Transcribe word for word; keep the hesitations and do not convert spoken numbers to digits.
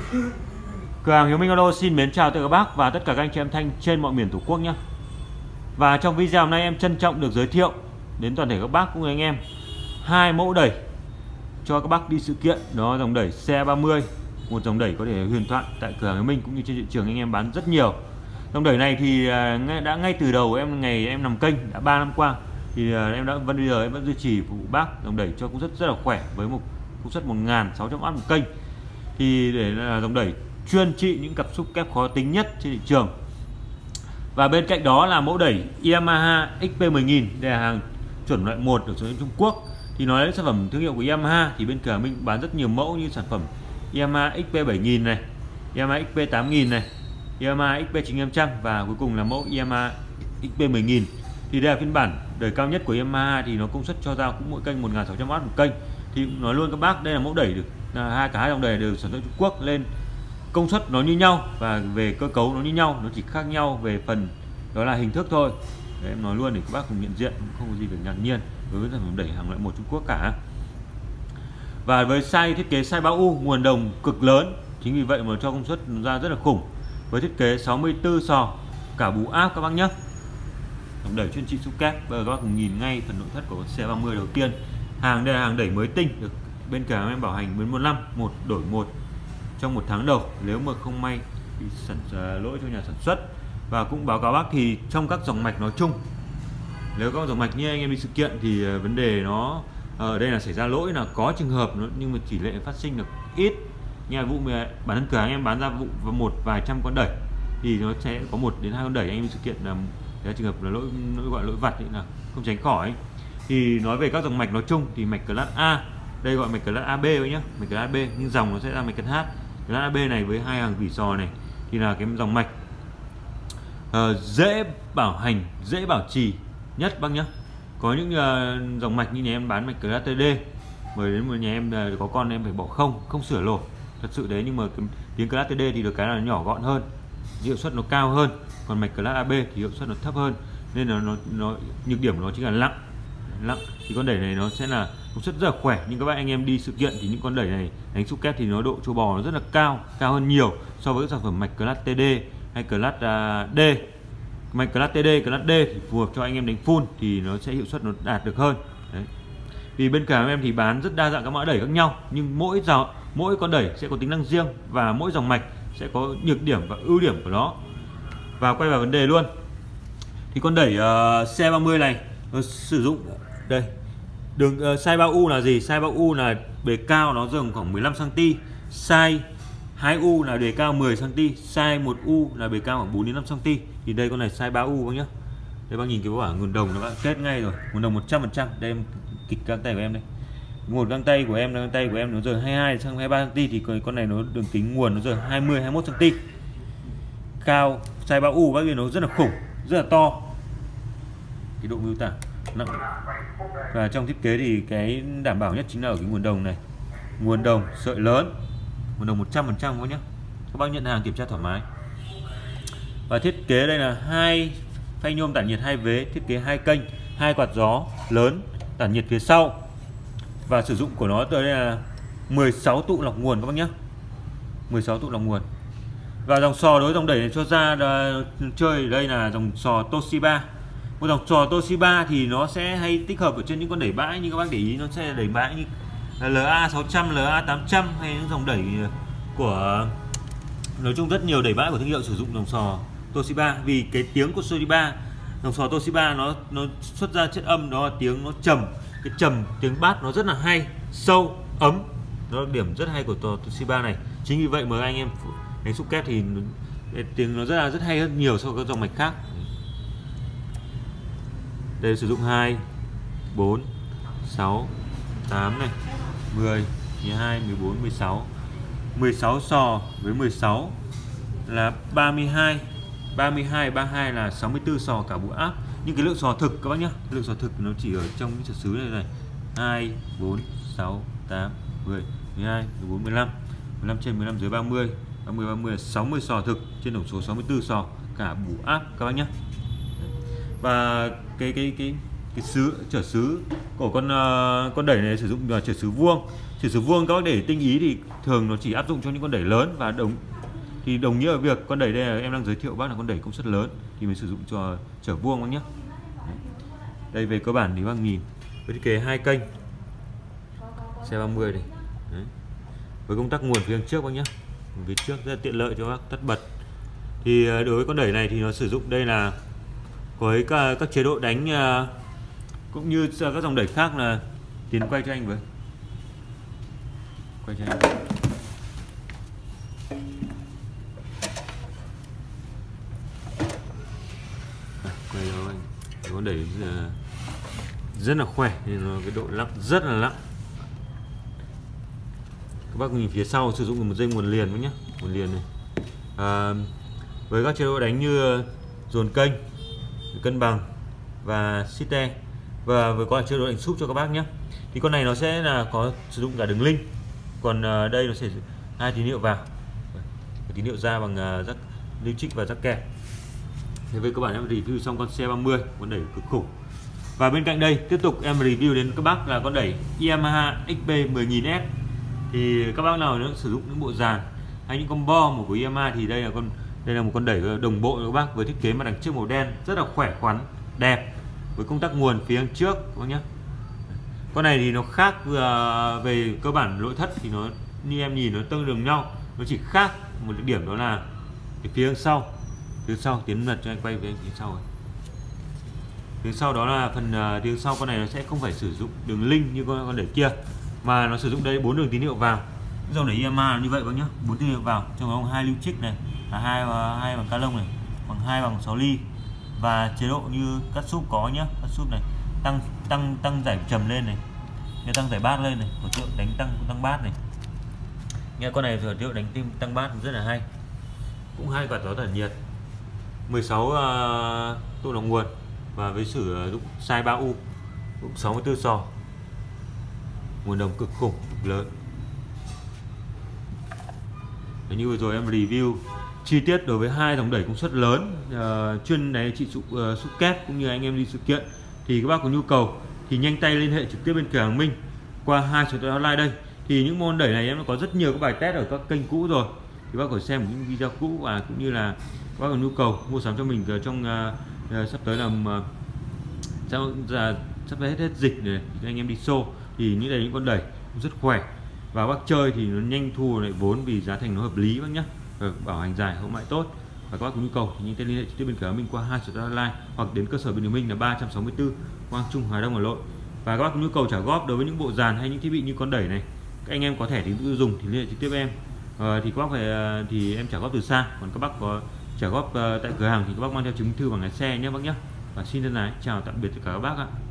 Cửa hàng Hiếu Minh Auto xin mến chào tất cả các bác và tất cả các anh chị em Thanh trên mọi miền Tổ quốc nhé. Và trong video hôm nay em trân trọng được giới thiệu đến toàn thể các bác cũng như anh em hai mẫu đẩy cho các bác đi sự kiện. Đó, dòng đẩy xe ba mươi, một dòng đẩy có thể huyền thoại tại cửa hàng Hiếu Minh cũng như trên thị trường anh em bán rất nhiều. Dòng đẩy này thì đã ngay từ đầu em ngày em làm kênh đã ba năm qua thì em đã vẫn bây giờ em vẫn duy trì phục vụ bác dòng đẩy cho công suất rất là khỏe với một công suất một nghìn sáu trăm oát một kênh. Thì để là dòng đẩy chuyên trị những cặp xúc kép khó tính nhất trên thị trường. Và bên cạnh đó là mẫu đẩy Yamaha ích pê mười nghìn, đây là hàng chuẩn loại một được xuất Trung Quốc. Thì nói đến sản phẩm thương hiệu của Yamaha thì bên cửa hàng mình bán rất nhiều mẫu như sản phẩm Yamaha ích pê bảy nghìn này, Yamaha ích pê tám nghìn này, Yamaha ích pê chín trăm và cuối cùng là mẫu Yamaha ích pê mười nghìn. Thì đây là phiên bản đời cao nhất của Yamaha thì nó công suất cho ra cũng mỗi kênh một nghìn sáu trăm oát một kênh. Thì nói luôn các bác, đây là mẫu đẩy được là hai cả hai dòng đẩy đều sản xuất Trung Quốc, lên công suất nó như nhau và về cơ cấu nó như nhau, nó chỉ khác nhau về phần đó là hình thức thôi. Đấy, em nói luôn để các bác cùng nhận diện, không có gì phải ngạc nhiên với sản phẩm đẩy hàng loại một Trung Quốc cả. Và với size thiết kế size ba U, nguồn đồng cực lớn, chính vì vậy mà cho công suất ra rất là khủng. Với thiết kế sáu mươi tư sò cả bù áp các bác nhé. Dòng đẩy chuyên trị xúc kép. Bây giờ các bác cùng nhìn ngay phần nội thất của xe ba mươi đầu tiên. Hàng đây là hàng đẩy mới tinh, được bên cửa hàng em bảo hành đến một năm một đổi một trong một tháng đầu nếu mà không may bị sản uh, lỗi cho nhà sản xuất. Và cũng báo cáo bác thì trong các dòng mạch nói chung, nếu các dòng mạch như anh em đi sự kiện thì uh, vấn đề nó ở đây là xảy ra lỗi là có trường hợp nó, nhưng mà tỷ lệ phát sinh được ít. Nhà vụ mà bản thân cửa hàng em bán ra vụ và một vài trăm con đẩy thì nó sẽ có một đến hai con đẩy anh em đi sự kiện là cái trường hợp là lỗi, lỗi gọi lỗi vặt ấy là không tránh khỏi. Thì nói về các dòng mạch nói chung thì mạch class A, đây gọi mạch class a bê nhé, mạch class a bê nhưng dòng nó sẽ ra mạch class H. Class a bê này với hai hàng vỉ sò này thì là cái dòng mạch uh, dễ bảo hành, dễ bảo trì nhất bác nhé. Có những uh, dòng mạch như nhà em bán mạch class tê đê, mời đến một nhà em uh, có con em phải bỏ không, không sửa lỗi thật sự đấy, nhưng mà cái tiếng class tê đê thì được cái là nhỏ gọn hơn, hiệu suất nó cao hơn, còn mạch class a bê thì hiệu suất nó thấp hơn, nên là nó, nó nhược điểm của nó chính là lặng lặng thì con đẩy này nó sẽ là công suất rất là khỏe. Nhưng các bạn anh em đi sự kiện thì những con đẩy này đánh xúc kép thì nó độ trâu bò nó rất là cao, cao hơn nhiều so với các sản phẩm mạch class tê đê hay class uh, D. Mạch class tê đê, class D thì phù hợp cho anh em đánh full thì nó sẽ hiệu suất nó đạt được hơn. Đấy. Vì bên cả em thì bán rất đa dạng các mã đẩy khác nhau, nhưng mỗi dòng mỗi con đẩy sẽ có tính năng riêng và mỗi dòng mạch sẽ có nhược điểm và ưu điểm của nó. Và quay vào vấn đề luôn, thì con đẩy uh, xe ba mươi này nó sử dụng đây đường uh, size ba U là gì? Size ba U là bề cao nó dừng khoảng mười lăm xăng ti mét, size hai U là bề cao mười xăng ti mét, size một U là bề cao khoảng bốn đến năm xăng ti mét. Thì đây con này size ba U bác nhá. Đây bác nhìn cái bảng nguồn đồng nó đã kết ngay rồi, nguồn đồng một trăm phần trăm. Đây em kịch găng tay của em đây, một găng tay của em, găng tay của em nó giờ hai mươi hai sang hai mươi ba xăng ti mét thì con này nó đường kính nguồn nó giờ hai mươi hai mươi mốt xăng ti mét. Cao size ba U bác nhìn nó rất là khủng, rất là to. Cái độ miêu tả nặng. Và trong thiết kế thì cái đảm bảo nhất chính là ở cái nguồn đồng này, nguồn đồng sợi lớn, nguồn đồng một trăm phần trăm các nhé. Các bác nhận hàng kiểm tra thoải mái. Và thiết kế đây là hai phay nhôm tản nhiệt hai vế, thiết kế hai kênh, hai quạt gió lớn tản nhiệt phía sau. Và sử dụng của nó tới đây là mười sáu tụ lọc nguồn các bác nhé, mười sáu tụ lọc nguồn. Và dòng sò đối với dòng đẩy này cho ra chơi đây là dòng sò Toshiba. Một dòng sò Toshiba thì nó sẽ hay tích hợp ở trên những con đẩy bãi, như các bác để ý, nó sẽ đẩy bãi như lờ a sáu trăm, lờ a tám trăm hay những dòng đẩy của, nói chung rất nhiều đẩy bãi của thương hiệu sử dụng dòng sò Toshiba. Vì cái tiếng của Toshiba, dòng sò Toshiba nó nó xuất ra chất âm đó là tiếng nó trầm, cái trầm tiếng bass nó rất là hay, sâu, ấm. Đó là điểm rất hay của Toshiba này. Chính vì vậy mà anh em đánh xúc kép thì tiếng nó rất là rất hay hơn nhiều so với các dòng mạch khác. Đây sử dụng hai, bốn, sáu, tám này, mười, mười hai, mười bốn, mười sáu. mười sáu sò với mười sáu là ba mươi hai, ba mươi hai, ba mươi hai là sáu mươi tư sò cả bộ áp. Nhưng cái lượng sò thực các bác nhá, lượng sò thực nó chỉ ở trong cái chất xứ này này. hai, bốn, sáu, tám, mười, mười hai, mười bốn, mười lăm. mười lăm trên mười lăm dưới ba mươi, ba mươi, ba mươi là sáu mươi sò thực trên tổng số sáu mươi tư sò cả bù áp các bác nhé. Và cái cái cái cái sứ chở sứ của con uh, con đẩy này sử dụng là chở sứ vuông. Chở sứ vuông các bác để tinh ý thì thường nó chỉ áp dụng cho những con đẩy lớn, và đồng thì đồng nghĩa ở việc con đẩy đây là em đang giới thiệu bác là con đẩy công suất lớn thì mình sử dụng cho chở vuông bác nhé. Đây về cơ bản thì bác nhìn với thiết kế hai kênh xe ba mươi này. Đấy. Với công tắc nguồn phía trước bác nhé, phía trước rất là tiện lợi cho bác tắt bật. Thì đối với con đẩy này thì nó sử dụng đây là với các, các chế độ đánh cũng như các dòng đẩy khác là tiến quay cho anh với quay cho anh. À, quay cho anh. Con đẩy rất là khỏe, nên nó cái độ lặng rất là lặng. Các bác nhìn phía sau sử dụng một dây nguồn liền với nhé, nguồn liền này. À, với các chế độ đánh như dồn kênh, cân bằng và sitte, và với có chế độ đánh súp cho các bác nhé. Thì con này nó sẽ là có sử dụng cả đường link, còn uh, đây nó sẽ hai tín hiệu vào, tín hiệu ra bằng uh, rắc lưu trích và rắc kẹp. Thế với các bạn em review xong con xe ba mươi, con đẩy cực khủng. Và bên cạnh đây tiếp tục em review đến các bác là con đẩy Yamaha ích pê mười nghìn S. Thì các bác nào nó sử dụng những bộ dàn hay những con bo một của Yamaha thì đây là con đây là một con đẩy đồng bộ các bác, với thiết kế mặt đằng trước màu đen rất là khỏe khoắn đẹp, với công tắc nguồn phía trước các bác nhé. Con này thì nó khác uh, về cơ bản nội thất thì nó như em nhìn nó tương đương nhau, nó chỉ khác một điểm đó là cái phía sau phía sau tiến lật cho anh quay về phía sau. Phía sau đó là phần uh, phía sau con này nó sẽ không phải sử dụng đường link như con con đẩy kia, mà nó sử dụng đây bốn đường tín hiệu vào. Dòng đẩy Yamaha như vậy bác nhá, bốn tín hiệu vào, trong đó hai lưu trích này, là hai hai bằng ca lông này, bằng hai bằng sáu ly, và chế độ như cắt súp có nhá, cắt súp này, tăng tăng tăng giải trầm lên này, như tăng giải bát lên này, của tượng đánh tăng tăng bát này. Nghe con này rồi điệu đánh tim tăng bát rất là hay. Cũng hai quạt gió tản nhiệt, mười sáu uh, độ đồng nguồn, và với sử dụng size ba U, cũng sáu mươi tư sò, nguồn đồng cực khủng cực lớn. Đấy, như vừa rồi em review chi tiết đối với hai dòng đẩy công suất lớn uh, chuyên này trị sụp uh, súp kép, cũng như anh em đi sự kiện thì các bác có nhu cầu thì nhanh tay liên hệ trực tiếp bên cửa hàng Minh qua hai số điện thoại hotline đây. Thì những môn đẩy này em có rất nhiều các bài test ở các kênh cũ rồi, thì bác có thể xem những video cũ, và cũng như là các bác có nhu cầu mua sắm cho mình trong uh, uh, sắp tới làm uh, sau là sắp tới hết hết dịch này thì anh em đi show thì những đây những con đẩy rất khỏe, và bác chơi thì nó nhanh thu lại vốn vì giá thành nó hợp lý bác nhé, bảo hành dài hậu mãi tốt. Và các bác có nhu cầu thì nhanh tay liên hệ trực tiếp bên cửa hàng Minh qua hai số hotline, hoặc đến cơ sở bên đường Minh là ba trăm sáu mươi tư Quang Trung, Hà Đông, Hà Nội. Và các bác có nhu cầu trả góp đối với những bộ dàn hay những thiết bị như con đẩy này, các anh em có thẻ tín tiêu dùng thì liên hệ trực tiếp em. À, thì các bác phải thì em trả góp từ xa, còn các bác có trả góp uh, tại cửa hàng thì các bác mang theo chứng minh thư bằng lái xe nhé bác nhé. Và xin thân ái chào tạm biệt tất cả các bác ạ.